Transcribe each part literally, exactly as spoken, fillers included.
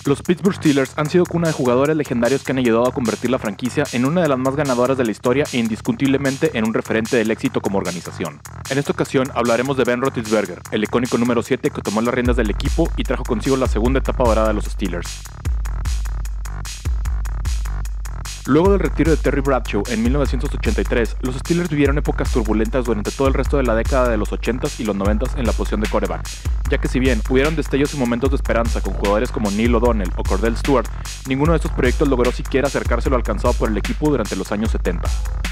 Los Pittsburgh Steelers han sido cuna de jugadores legendarios que han ayudado a convertir la franquicia en una de las más ganadoras de la historia e indiscutiblemente en un referente del éxito como organización. En esta ocasión hablaremos de Ben Roethlisberger, el icónico número siete que tomó las riendas del equipo y trajo consigo la segunda etapa dorada de los Steelers. Luego del retiro de Terry Bradshaw en mil novecientos ochenta y tres, los Steelers vivieron épocas turbulentas durante todo el resto de la década de los ochentas y los noventas en la posición de quarterback, ya que si bien hubieron destellos y momentos de esperanza con jugadores como Neil O'Donnell o Cordell Stewart, ninguno de estos proyectos logró siquiera acercarse a lo alcanzado por el equipo durante los años setenta.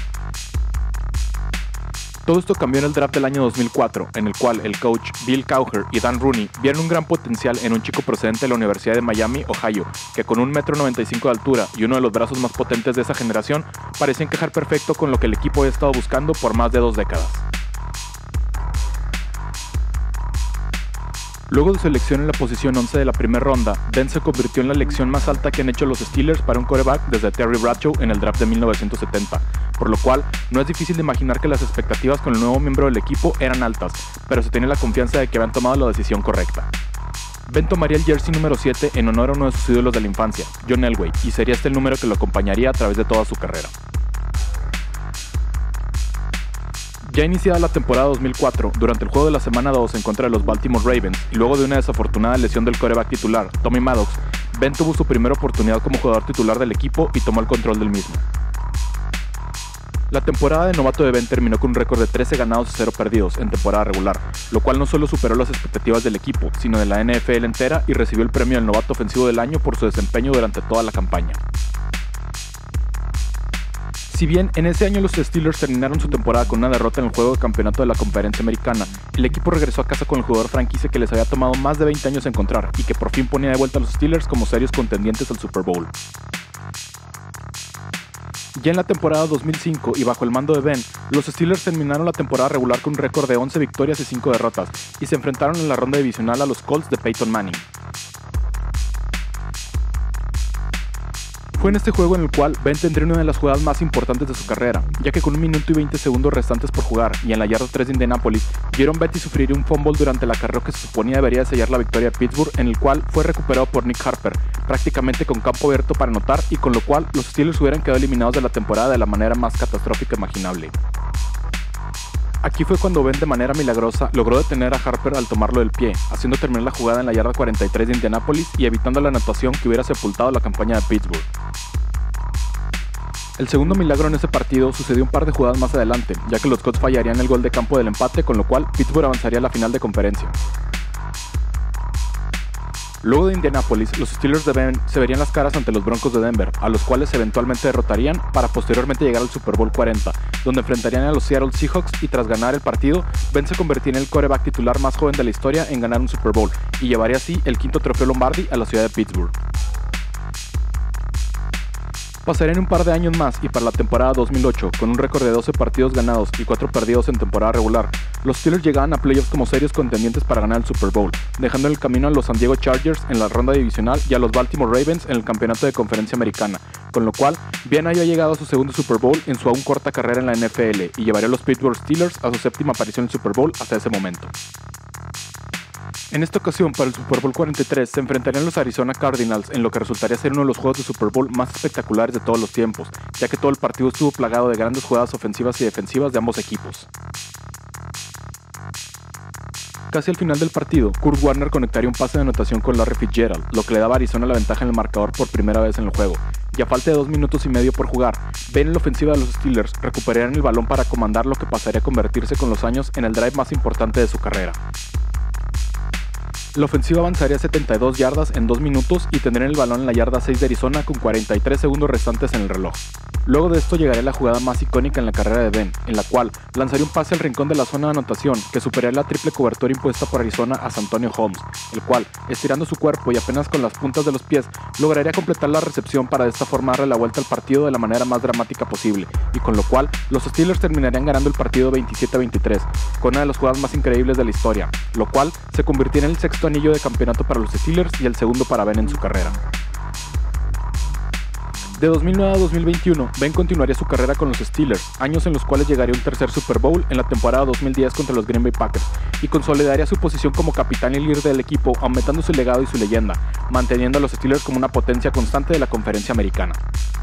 Todo esto cambió en el draft del año dos mil cuatro, en el cual el coach Bill Cowher y Dan Rooney vieron un gran potencial en un chico procedente de la Universidad de Miami, Ohio, que con un metro noventa y cinco de altura y uno de los brazos más potentes de esa generación, parecía encajar perfecto con lo que el equipo había estado buscando por más de dos décadas. Luego de su elección en la posición once de la primera ronda, Ben se convirtió en la elección más alta que han hecho los Steelers para un quarterback desde Terry Bradshaw en el draft de mil novecientos setenta, por lo cual no es difícil de imaginar que las expectativas con el nuevo miembro del equipo eran altas, pero se tenía la confianza de que habían tomado la decisión correcta. Ben tomaría el jersey número siete en honor a uno de sus ídolos de la infancia, John Elway, y sería este el número que lo acompañaría a través de toda su carrera. Ya iniciada la temporada dos mil cuatro, durante el juego de la semana dos en contra de los Baltimore Ravens y luego de una desafortunada lesión del quarterback titular, Tommy Maddox, Ben tuvo su primera oportunidad como jugador titular del equipo y tomó el control del mismo. La temporada de novato de Ben terminó con un récord de trece ganados y cero perdidos en temporada regular, lo cual no solo superó las expectativas del equipo, sino de la N F L entera y recibió el premio del novato ofensivo del año por su desempeño durante toda la campaña. Si bien en ese año los Steelers terminaron su temporada con una derrota en el juego de campeonato de la Conferencia Americana, el equipo regresó a casa con el jugador franquicia que les había tomado más de veinte años encontrar y que por fin ponía de vuelta a los Steelers como serios contendientes al Super Bowl. Ya en la temporada dos mil cinco y bajo el mando de Ben, los Steelers terminaron la temporada regular con un récord de once victorias y cinco derrotas y se enfrentaron en la ronda divisional a los Colts de Peyton Manning. Fue en este juego en el cual Ben tendría una de las jugadas más importantes de su carrera, ya que con un minuto y veinte segundos restantes por jugar y en la yarda tres de Indianapolis, vieron Betty sufrir un fumble durante la carrera que se suponía debería sellar la victoria de Pittsburgh, en el cual fue recuperado por Nick Harper, prácticamente con campo abierto para anotar y con lo cual los Steelers hubieran quedado eliminados de la temporada de la manera más catastrófica imaginable. Aquí fue cuando Ben de manera milagrosa logró detener a Harper al tomarlo del pie, haciendo terminar la jugada en la yarda cuarenta y tres de Indianapolis y evitando la anotación que hubiera sepultado la campaña de Pittsburgh. El segundo milagro en ese partido sucedió un par de jugadas más adelante, ya que los Colts fallarían el gol de campo del empate, con lo cual Pittsburgh avanzaría a la final de conferencia. Luego de Indianapolis, los Steelers de Ben se verían las caras ante los Broncos de Denver, a los cuales eventualmente derrotarían para posteriormente llegar al Super Bowl cuarenta, donde enfrentarían a los Seattle Seahawks y tras ganar el partido, Ben se convertiría en el quarterback titular más joven de la historia en ganar un Super Bowl y llevaría así el quinto trofeo Lombardi a la ciudad de Pittsburgh. Pasarían un par de años más y para la temporada dos mil ocho, con un récord de doce partidos ganados y cuatro perdidos en temporada regular, los Steelers llegaban a playoffs como serios contendientes para ganar el Super Bowl, dejando en el camino a los San Diego Chargers en la ronda divisional y a los Baltimore Ravens en el campeonato de Conferencia Americana, con lo cual Ben había llegado a su segundo Super Bowl en su aún corta carrera en la N F L y llevaría a los Pittsburgh Steelers a su séptima aparición en el Super Bowl hasta ese momento. En esta ocasión, para el Super Bowl cuarenta y tres, se enfrentarían los Arizona Cardinals en lo que resultaría ser uno de los juegos de Super Bowl más espectaculares de todos los tiempos, ya que todo el partido estuvo plagado de grandes jugadas ofensivas y defensivas de ambos equipos. Casi al final del partido, Kurt Warner conectaría un pase de anotación con Larry Fitzgerald, lo que le daba a Arizona la ventaja en el marcador por primera vez en el juego, y a falta de dos minutos y medio por jugar, Ben en la ofensiva de los Steelers recuperarían el balón para comandar lo que pasaría a convertirse con los años en el drive más importante de su carrera. La ofensiva avanzaría setenta y dos yardas en dos minutos y tendría el balón en la yarda seis de Arizona con cuarenta y tres segundos restantes en el reloj. Luego de esto llegaría la jugada más icónica en la carrera de Ben, en la cual lanzaría un pase al rincón de la zona de anotación que superaría la triple cobertura impuesta por Arizona a Santonio Holmes, el cual, estirando su cuerpo y apenas con las puntas de los pies, lograría completar la recepción para de esta forma darle la vuelta al partido de la manera más dramática posible, y con lo cual los Steelers terminarían ganando el partido veintisiete a veintitrés, con una de las jugadas más increíbles de la historia, lo cual se convirtiera en el sexto anillo de campeonato para los Steelers y el segundo para Ben en su carrera. De dos mil nueve a dos mil veintiuno, Ben continuaría su carrera con los Steelers, años en los cuales llegaría un tercer Super Bowl en la temporada dos mil diez contra los Green Bay Packers, y consolidaría su posición como capitán y líder del equipo, aumentando su legado y su leyenda, manteniendo a los Steelers como una potencia constante de la conferencia americana.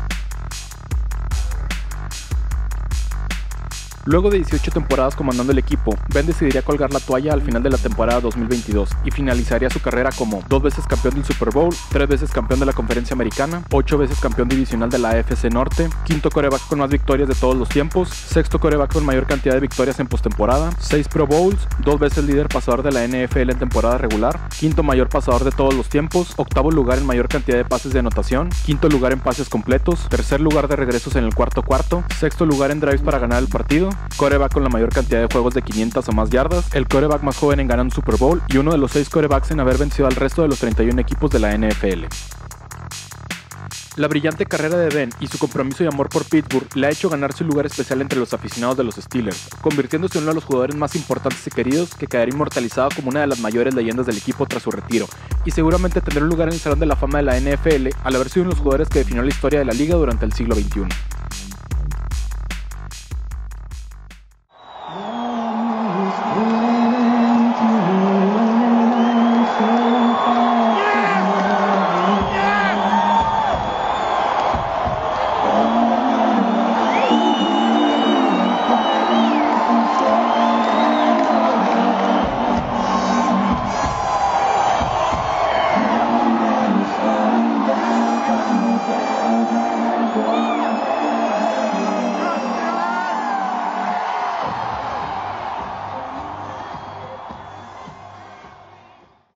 Luego de dieciocho temporadas comandando el equipo, Ben decidiría colgar la toalla al final de la temporada dos mil veintidós y finalizaría su carrera como dos veces campeón del Super Bowl, tres veces campeón de la conferencia americana, ocho veces campeón divisional de la A F C Norte, quinto quarterback con más victorias de todos los tiempos, sexto quarterback con mayor cantidad de victorias en postemporada, seis Pro Bowls, dos veces líder pasador de la N F L en temporada regular, quinto mayor pasador de todos los tiempos, octavo lugar en mayor cantidad de pases de anotación, quinto lugar en pases completos, tercer lugar de regresos en el cuarto cuarto, sexto lugar en drives para ganar el partido, quarterback con la mayor cantidad de juegos de quinientas o más yardas, el quarterback más joven en ganar un Super Bowl y uno de los seis quarterbacks en haber vencido al resto de los treinta y uno equipos de la N F L. La brillante carrera de Ben y su compromiso y amor por Pittsburgh le ha hecho ganarse un lugar especial entre los aficionados de los Steelers, convirtiéndose en uno de los jugadores más importantes y queridos que quedará inmortalizado como una de las mayores leyendas del equipo tras su retiro, y seguramente tendrá un lugar en el Salón de la Fama de la N F L al haber sido uno de los jugadores que definió la historia de la liga durante el siglo veintiuno.